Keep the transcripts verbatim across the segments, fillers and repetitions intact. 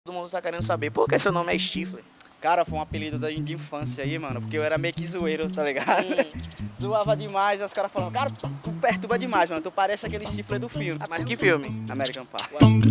Todo mundo tá querendo saber por que seu nome é Stifler. Cara, foi um apelido da de infância aí, mano, porque eu era meio que zoeiro, tá ligado? Zoava demais, aí os caras falavam, cara, tu perturba demais, mano, tu parece aquele Stifler do filme. Mas que filme? American Pie.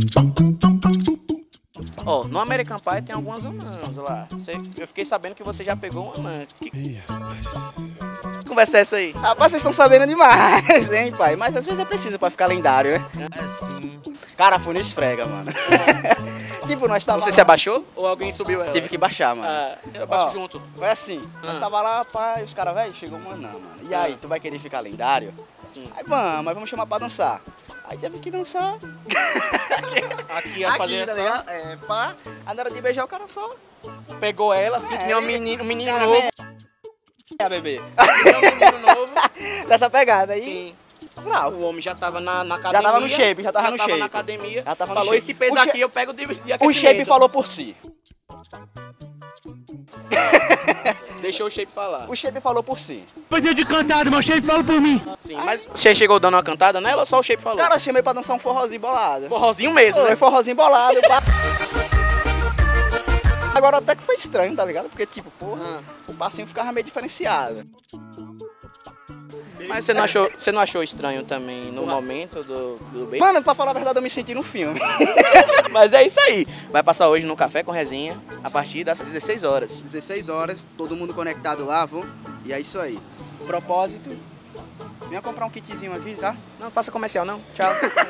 Ó, oh, no American Pie tem algumas anãs lá. Você, eu fiquei sabendo que você já pegou uma anã. Que... Ih, rapaz. Conversa é essa aí? Rapaz, vocês estão sabendo demais, hein, pai? Mas às vezes é preciso pra ficar lendário, né? É sim. Cara, foi no esfrega, mano. Tipo, nós tava Você lá... se abaixou ou alguém subiu ela? Tive que baixar, mano. Ah, eu abaixo Ó, junto. Foi assim, ah. nós tava lá, pai, os caras, velho, chegou uma anã, mano. E aí, tu vai querer ficar lendário? Sim. Aí vamos, mas vamos chamar pra dançar. Aí teve que dançar. Aqui ia fazer tá essa. ligado? É, pá. Aí na hora de beijar o cara só. Pegou ela assim, É, que nem um menino, um menino cara, novo. É, bebê. Que nem um menino novo. Dessa pegada aí. Sim. Bravo. O homem já tava na, na academia. Já tava no shape, já tava já no tava shape. na academia. Já tava no falou, shape. esse peso O aqui shape- eu pego de, de O aquecimento. shape falou por si. Deixou o shape falar. O shape falou por si. Pois é de cantado, mas o shape fala por mim. Sim, mas você chegou dando uma cantada nela ou só o shape falou? Cara, eu chamei pra dançar um forrozinho bolado. Forrozinho mesmo, Foi né? forrozinho bolado, pá. Agora até que foi estranho, tá ligado? Porque, tipo, porra, Ah. o passinho ficava meio diferenciado. Mas você não achou, você não achou estranho também no momento do, do beijo? Mano, pra falar a verdade, eu me senti no filme. Mas é isso aí. Vai passar hoje no Café com Resenha a partir das dezesseis horas. dezesseis horas, todo mundo conectado lá, vamos. E é isso aí. Propósito, venha comprar um kitzinho aqui, tá? Não faça comercial não. Tchau.